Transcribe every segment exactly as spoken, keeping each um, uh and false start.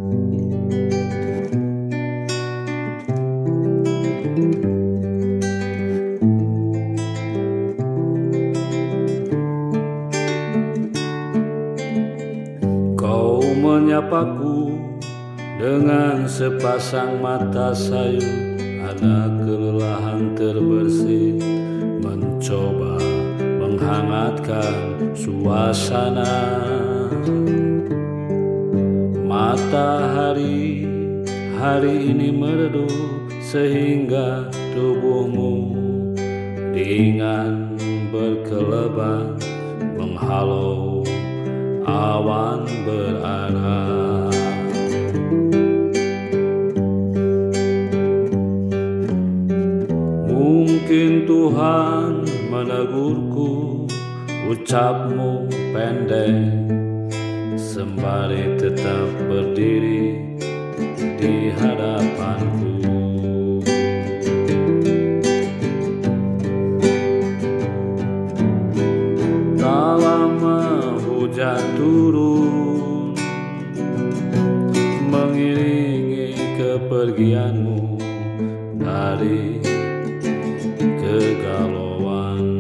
Kau menyapaku dengan sepasang mata sayu, ada kelelahan terbersit mencoba menghangatkan suasana. Matahari hari ini meredup sehingga tubuhmu ringan berkelebat menghalau awan berarah. Mungkin Tuhan menegurku, ucapmu pendek sembari tetap berdiri di hadapanku. Tak lama hujan turun mengiringi kepergianmu dari kegalauan.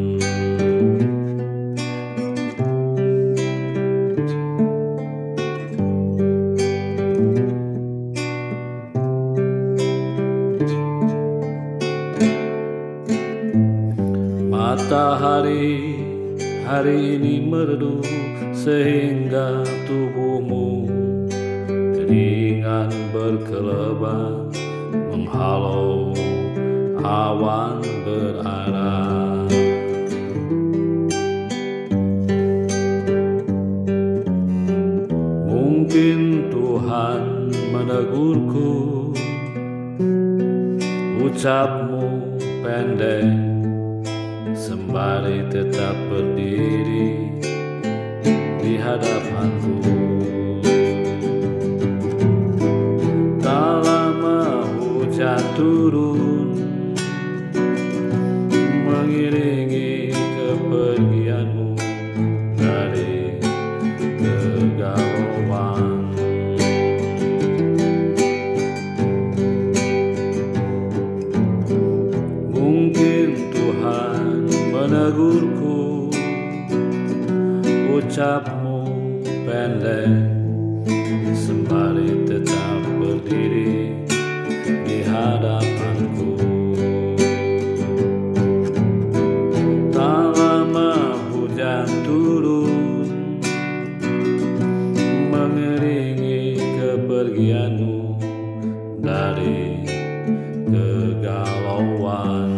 Matahari hari ini meredup sehingga tubuhmu ringan berkelebat menghalau awan berarah. Mungkin Tuhan menegurku, ucapmu pendek sembari tetap berdiri di hadapanku. Tak lama hujan turun mengiringi kepergianmu dari kegalauan. Mungkin Tuhan menegurku, ucapmu pendek sembari tetap berdiri di hadapanku. Tak lama hujan turun mengiringi kepergianmu dari kegalauan.